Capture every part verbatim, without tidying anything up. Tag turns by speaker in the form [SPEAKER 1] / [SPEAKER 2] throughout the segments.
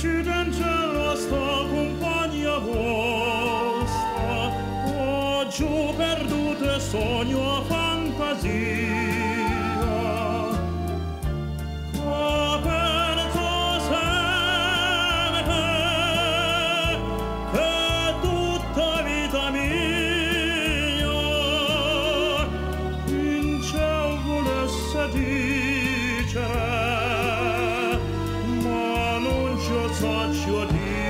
[SPEAKER 1] Dici d'angelo sta compagna vostra, o giù perdute sogno a fantasia. Ma non ci faccio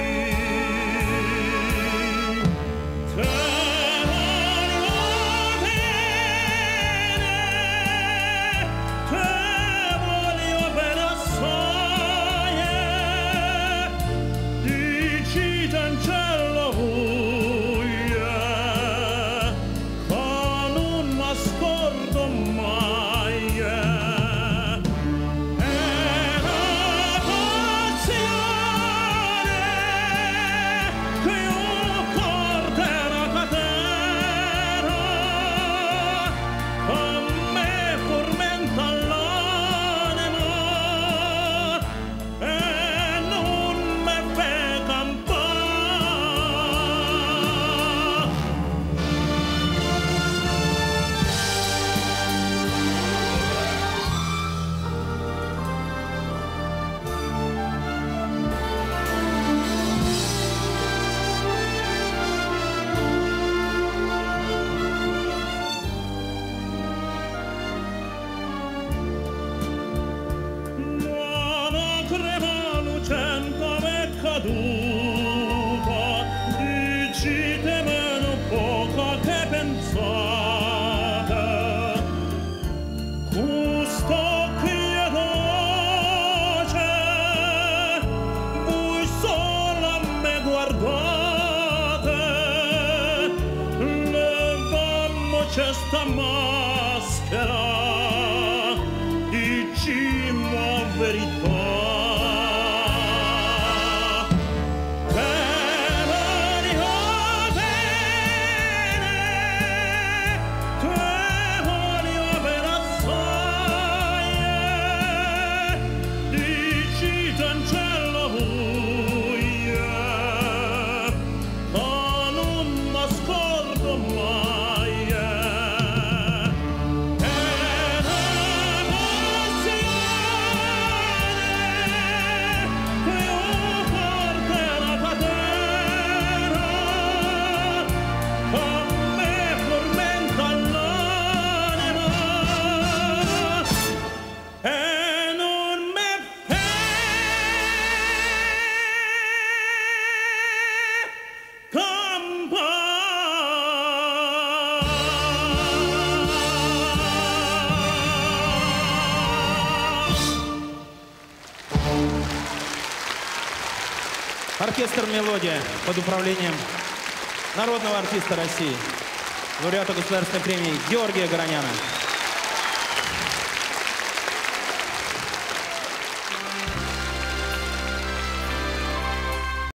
[SPEAKER 1] dire, te voglio bene, te voglio bene assai, dici d'angelo voglia, ma non mi scordo mai. Dicite meno poco che pensate, questo che è dolce, voi solo a me guardate, levammo questa maschera, dicimmo la verità.
[SPEAKER 2] Оркестр «Мелодия» под управлением народного артиста России, лауреата государственной премии Георгия Гороняна.